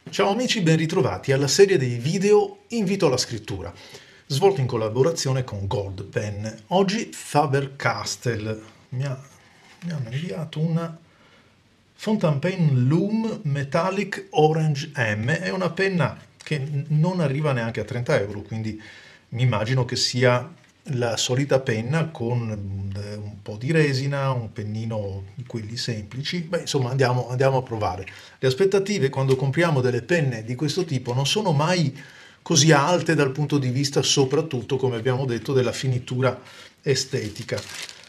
Ciao amici, ben ritrovati alla serie dei video Invito alla scrittura, svolto in collaborazione con Gold Pen. Oggi Faber-Castell mi hanno inviato una Fountain Pen Loom Metallic Orange M. È una penna che non arriva neanche a 30 euro, quindi mi immagino che sia la solita penna con un po' di resina, un pennino di quelli semplici. Beh, insomma, andiamo a provare. Le aspettative quando compriamo delle penne di questo tipo non sono mai così alte dal punto di vista, soprattutto, come abbiamo detto, della finitura estetica.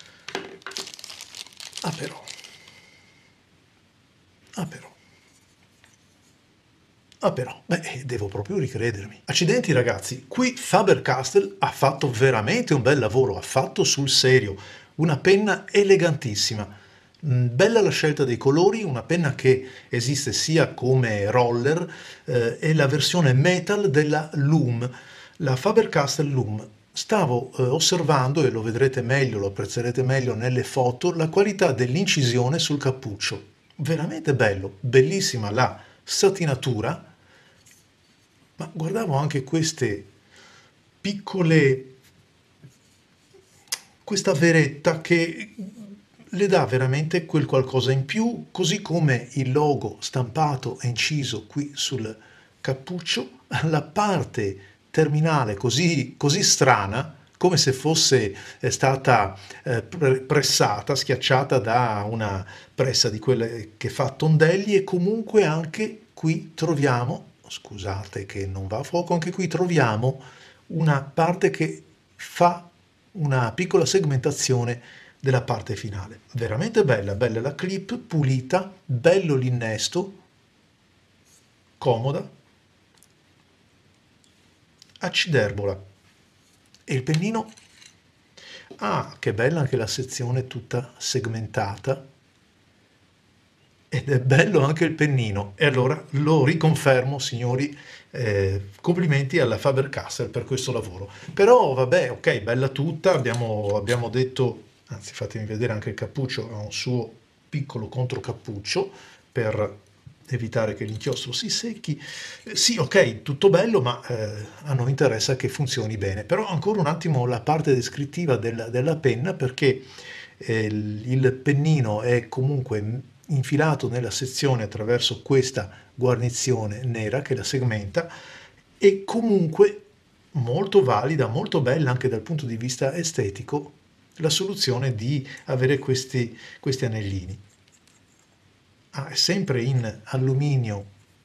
Ah però, ah però. Ah però, beh, devo proprio ricredermi. Accidenti ragazzi, qui Faber-Castell ha fatto veramente un bel lavoro, ha fatto sul serio, una penna elegantissima. Bella la scelta dei colori, una penna che esiste sia come roller e la versione metal della Loom, la Faber-Castell Loom. Stavo osservando, e lo vedrete meglio, lo apprezzerete meglio nelle foto, la qualità dell'incisione sul cappuccio. Veramente bello, bellissima la satinatura, ma guardavo anche queste piccole, questa veretta che le dà veramente quel qualcosa in più, così come il logo stampato e inciso qui sul cappuccio, la parte terminale così strana, come se fosse stata pressata, schiacciata da una pressa di quelle che fa tondelli, e comunque anche qui troviamo, scusate che non va a fuoco, anche qui troviamo una parte che fa una piccola segmentazione della parte finale. Veramente bella, bella la clip, pulita, bello l'innesto, comoda, acciderbola. E il pennino? Ah, che bella anche la sezione tutta segmentata. Ed è bello anche il pennino. E allora lo riconfermo, signori, complimenti alla Faber-Castell per questo lavoro. Però vabbè, ok, bella tutta, abbiamo detto, anzi fatemi vedere anche il cappuccio, ha un suo piccolo controcappuccio per evitare che l'inchiostro si secchi. Sì, ok, tutto bello, ma a noi interessa che funzioni bene. Però ancora un attimo la parte descrittiva della penna, perché il pennino è comunque infilato nella sezione attraverso questa guarnizione nera che la segmenta, e comunque molto valida, molto bella anche dal punto di vista estetico la soluzione di avere questi anellini. Ah, è sempre in alluminio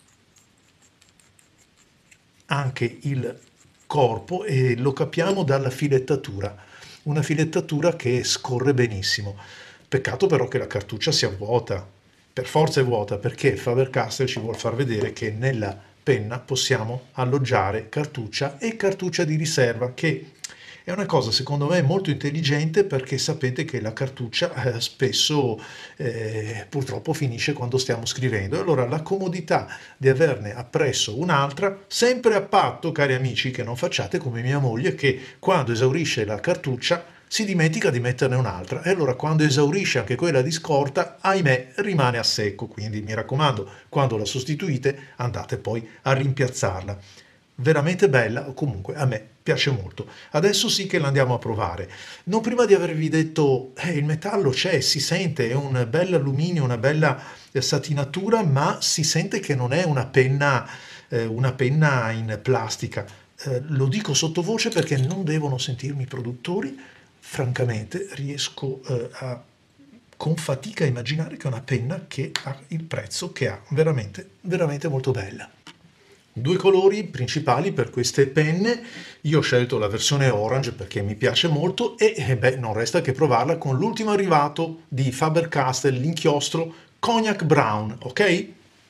anche il corpo, e lo capiamo dalla filettatura, una filettatura che scorre benissimo. Peccato però che la cartuccia sia vuota, per forza è vuota, perché Faber-Castell ci vuol far vedere che nella penna possiamo alloggiare cartuccia e cartuccia di riserva, che è una cosa secondo me molto intelligente, perché sapete che la cartuccia spesso purtroppo finisce quando stiamo scrivendo. E allora la comodità di averne appresso un'altra, sempre a patto, cari amici, che non facciate come mia moglie, che quando esaurisce la cartuccia si dimentica di metterne un'altra, e allora quando esaurisce anche quella di scorta, ahimè, rimane a secco. Quindi mi raccomando, quando la sostituite andate poi a rimpiazzarla. Veramente bella, o comunque a me piace molto. Adesso sì che l'andiamo a provare. Non prima di avervi detto, il metallo c'è, si sente, è un bel alluminio, una bella satinatura, ma si sente che non è una penna in plastica. Lo dico sottovoce perché non devono sentirmi i produttori. Francamente riesco con fatica a immaginare che è una penna che ha il prezzo che ha, veramente, veramente molto bella. Due colori principali per queste penne. Io ho scelto la versione orange perché mi piace molto, e beh, non resta che provarla con l'ultimo arrivato di Faber-Castell, l'inchiostro Cognac Brown, ok?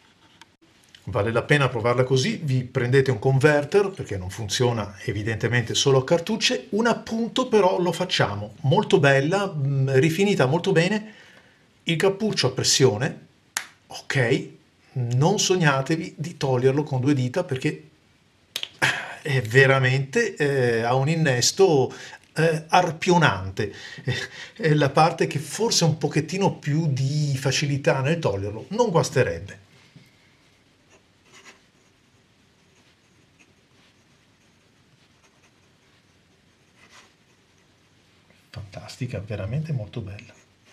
Vale la pena provarla così. Vi prendete un converter perché non funziona evidentemente solo a cartucce. Un appunto però lo facciamo, molto bella, rifinita molto bene, il cappuccio a pressione, ok, non sognatevi di toglierlo con due dita, perché è veramente ha un innesto arpionante. È la parte che forse ha un pochettino più di facilità nel toglierlo, non guasterebbe. fantastica, veramente molto bella.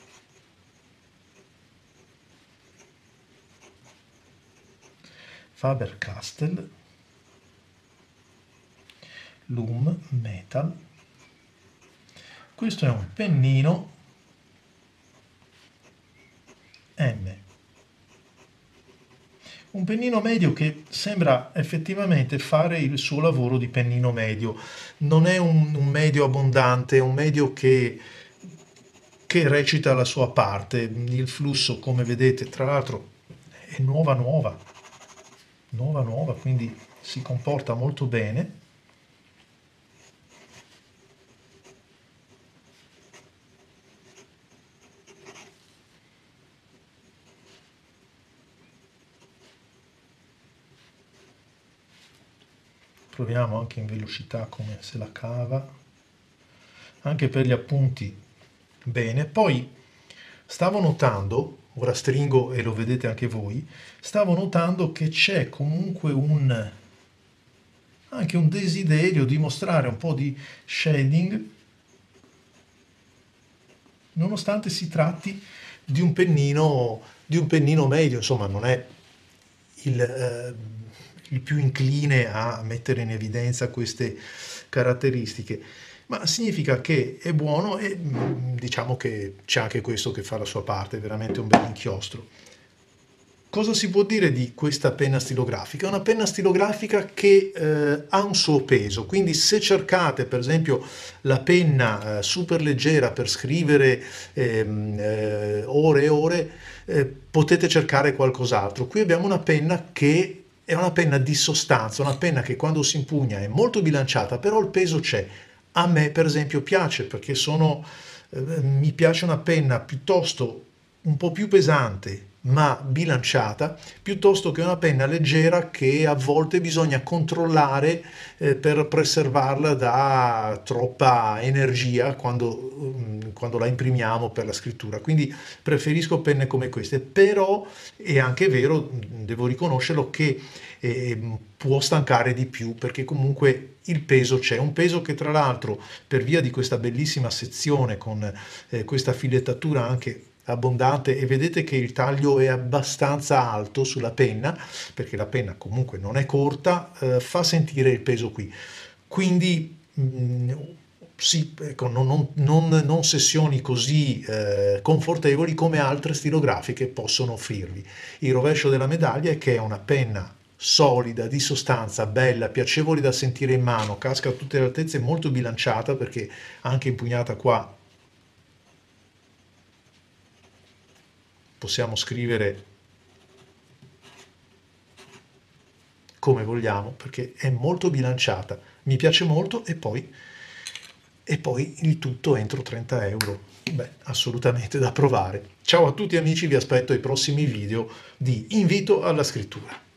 Faber-Castell Loom Metal. Questo è un pennino M. Un pennino medio che sembra effettivamente fare il suo lavoro di pennino medio. Non è un medio abbondante, è un medio che recita la sua parte. Il flusso, come vedete, tra l'altro è nuova, quindi si comporta molto bene. Proviamo anche in velocità come se la cava, anche per gli appunti bene. Poi stavo notando, ora stringo e lo vedete anche voi, stavo notando che c'è comunque anche un desiderio di mostrare un po' di shading, nonostante si tratti di un pennino medio, insomma non è il più incline a mettere in evidenza queste caratteristiche, ma significa che è buono e diciamo che c'è anche questo che fa la sua parte, è veramente un bel inchiostro. Cosa si può dire di questa penna stilografica? È una penna stilografica che ha un suo peso, quindi se cercate per esempio la penna super leggera per scrivere ore e ore, potete cercare qualcos'altro. Qui abbiamo una penna che è una penna di sostanza, una penna che quando si impugna è molto bilanciata, però il peso c'è. A me per esempio piace perché mi piace una penna piuttosto un po' più pesante ma bilanciata, piuttosto che una penna leggera che a volte bisogna controllare per preservarla da troppa energia quando la imprimiamo per la scrittura. Quindi preferisco penne come queste, però è anche vero, devo riconoscerlo, che può stancare di più perché comunque il peso c'è, un peso che tra l'altro per via di questa bellissima sezione con questa filettatura anche abbondante, e vedete che il taglio è abbastanza alto sulla penna perché la penna comunque non è corta, fa sentire il peso qui, quindi sì, ecco, non sessioni così confortevoli come altre stilografiche possono offrirvi. Il rovescio della medaglia è che è una penna solida, di sostanza, bella, piacevole da sentire in mano, casca a tutte le altezze, molto bilanciata perché anche impugnata qua possiamo scrivere come vogliamo perché è molto bilanciata, mi piace molto e poi il tutto entro 30 euro. Beh, assolutamente da provare. Ciao a tutti amici, vi aspetto ai prossimi video di invito alla scrittura.